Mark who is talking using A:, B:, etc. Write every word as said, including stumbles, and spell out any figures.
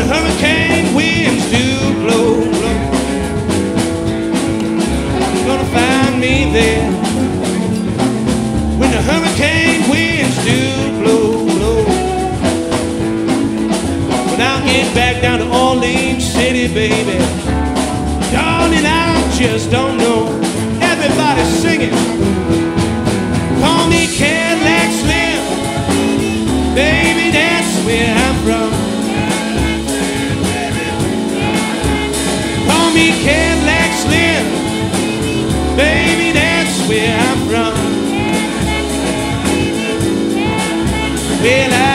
A: hurricane winds do blow, blow, you're gonna find me there. When the hurricane winds do blow, blow, when I'll get back down to Orleans City, baby, darling, I just don't know. Everybody singing, call me Cadillac Slim, baby, that's where I'm from. Call me Cadillac Slim, baby, that's where I'm from. Well, I